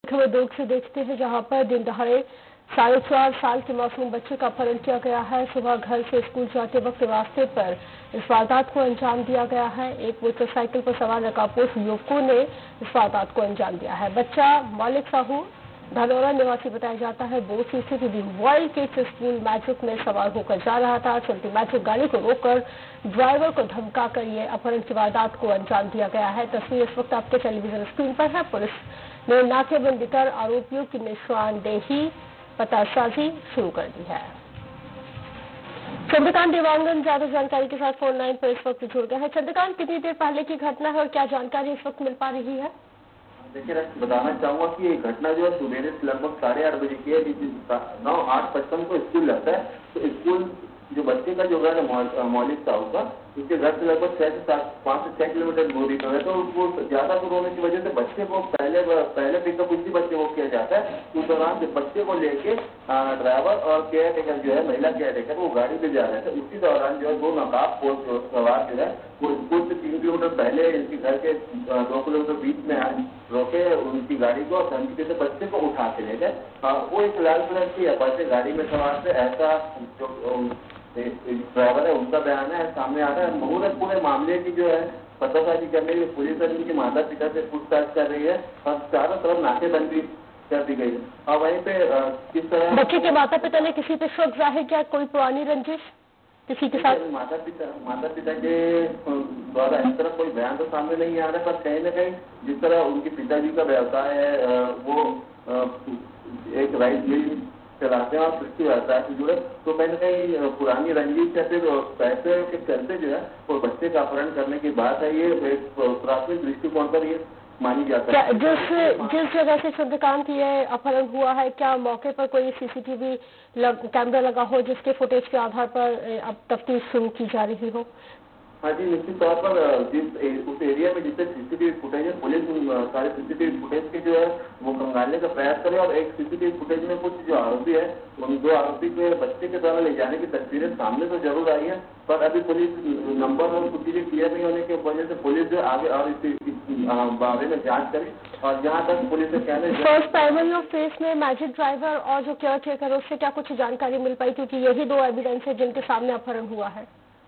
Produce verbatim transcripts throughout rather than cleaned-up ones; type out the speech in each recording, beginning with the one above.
खबर दुर्ग से देखते हैं, जहां पर दिन दहाड़े साढ़े चार साल के मासूम बच्चे का अपहरण किया गया है। सुबह घर से स्कूल जाते वक्त रास्ते पर इस वारदात को अंजाम दिया गया है। एक मोटरसाइकिल पर सवार नकाबपोश युवकों ने इस वारदात को अंजाम दिया है। बच्चा मौलिक साहू धनौरा निवासी बताया जाता है। बोर्ड से स्थित रॉयल किड्स स्कूल मैजिक में सवार होकर जा रहा था। चलती मैजिक गाड़ी को रोककर ड्राइवर को धमकाकर ये अपहरण की वारदात को अंजाम दिया गया है। तस्वीर इस वक्त आपके टेलीविजन स्क्रीन पर है। पुलिस ने नाकेबंदी कर आरोपियों की निशानदेही पतासाजी शुरू कर दी है। चंद्रकांत देवांगन ज्यादा जानकारी के साथ फोन लाइन पर इस वक्त जुड़ गए हैं। चंद्रकांत, कितनी देर पहले की घटना है और क्या जानकारी इस वक्त मिल पा रही है? देखिए, बताना चाहूंगा कि ये घटना जो है सुबह से लगभग साढ़े आठ बजे की है। नौ आठ पचपन को स्कूल लगता है, तो स्कूल जो बच्चे का जो घर है मौलिक साहू का, उसके घर से लगभग छह से सात पाँच से छह किलोमीटर दूरी पर है। तो वो ज्यादा दूर होने की वजह से बच्चे को पहले पहले पिकअप उसी बच्चे को किया जाता है। उस दौरान बच्चे को लेके ड्राइवर और केयर टेकर जो है महिला केयर टेकर वो गाड़ी पे जा रहे थे। उसी दौरान जो है दो नकाबपोश सवार जो है वो स्कूल से तीन किलोमीटर पहले इनके घर के दो किलोमीटर बीच में आए, रोके उनकी गाड़ी को और धमकी से बच्चे को उठा के ले गए। वो एक लाल कलर की अपाचे गाड़ी में सवार थे, ऐसा जो ड्राइवर है उनका बयान है सामने आ रहा है। मुहूर्त पूरे मामले की जो है पतासाजी करने के लिए पुलिस और उनके माता पिता से पूछताछ कर रही है और चारों तरफ नाकेबंदी कर दी गई है। और वहीं पे किस तरह बच्चे के माता पिता ने किसी पे शक जाहिर किया, कोई पुरानी रंजिश किसी के साथ? माता पिता माता पिता के द्वारा इस तरह कोई बयान तो सामने नहीं आ रहा, पर कहीं ना कहीं जिस तरह उनके पिताजी का व्यवसाय है वो एक राइस मिल चलाते हैं और कृषि व्यवसाय से जुड़े, तो कहीं ना कहीं पुरानी रंजिश या फिर पैसे के चलते जो है वो बच्चे का अपहरण करने की बात है। ये एक प्राथमिक दृष्टिकोण पर ये मानी जाती है। जिस जिस जगह से चंद्रकांत ये अपहरण हुआ है, क्या मौके पर कोई सीसीटीवी लग, कैमरा लगा हो जिसके फुटेज के आधार पर अब तफ्तीश शुरू की जा रही हो? हाँ जी, निश्चित तौर पर जिस उस एरिया में जितने सीसीटीवी फुटेज है पुलिस सारे सीसीटीवी फुटेज के जो है वो खंगालने का प्रयास करे। और एक सीसीटीवी फुटेज में कुछ जो आरोपी है उन दो आरोपी के बच्चे के द्वारा ले जाने की तस्वीरें सामने तो जरूर आई है, पर अभी पुलिस नंबर और कुछ चीजें क्लियर नहीं होने की वजह से पुलिस जो आगे और इस बारे में जांच करे। और जहाँ तक पुलिस से कहने फर्स्ट प्राइमरी ऑफ फेस में मैजिक ड्राइवर और जो केयर टेकर उससे क्या कुछ जानकारी मिल पाई, क्योंकि यही दो एविडेंस है जिनके सामने अपहरण हुआ है?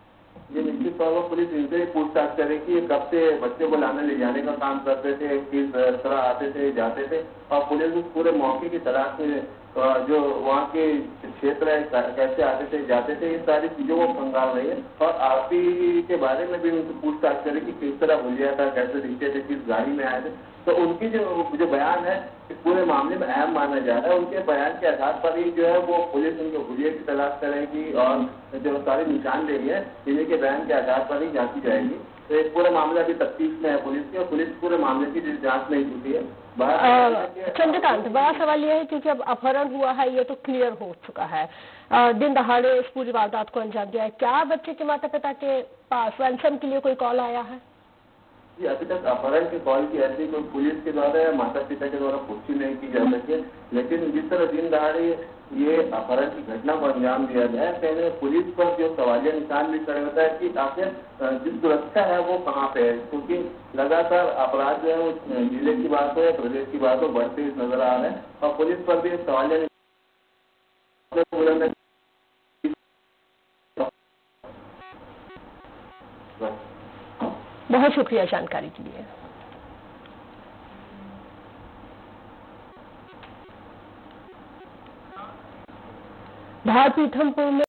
ये निश्चित तौर पर पुलिस इनसे ही पूछताछ करे कि ये कब से बच्चे को लाने ले जाने का काम करते थे, किस तरह आते थे जाते थे, और पुलिस उस पूरे मौके की तलाश में जो वहाँ के क्षेत्र है कैसे आते थे जाते थे, इन सारी चीजों को खंगाल रही है। और आरोपी के बारे में भी उनसे पूछताछ करे कि किस तरह हुलिया था, कैसे दिखते थे, किस गाड़ी में आए थे। तो उनकी जो जो बयान है इस पूरे मामले में अहम माना जा रहा है। उनके बयान के आधार पर ही जो है वो पुलिस उनके हुलिये की तलाश करेगी और जो सारी निशानदेही है इन्हीं के बयान के आधार पर ही जांची जाएगी। तो एक पूरा मामला अभी तफ्तीश में है पुलिस की, और पुलिस पूरे मामले की जांच नहीं की है। चंद्रकांत, बड़ा सवाल यह है क्योंकि अब अपहरण हुआ है ये तो क्लियर हो चुका है, आ, दिन दहाड़े इस पूरी वारदात को अंजाम दिया है, क्या बच्चे के माता पिता के पास रैंसम के लिए कोई कॉल आया है? जी, अभी तक अपहरण के कॉल की ऐसी कोई पुलिस के द्वारा या माता पिता के द्वारा पुष्टि नहीं की जा सके। लेकिन जिस तरह दिन दहाड़े ये अपहरण की घटना को अंजाम दिया जाए, पहले पुलिस पर जो सवालिया निशान भी खड़े होता है कि आखिर जिस सुरक्षा है वो कहाँ पे है, क्योंकि लगातार अपराध जो है वो जिले की बात हो या प्रदेश की बात हो बढ़ते नजर आ रहे हैं। और पुलिस पर भी सवालिया बहुत शुक्रिया जानकारी के लिए। धार पीथमपुर में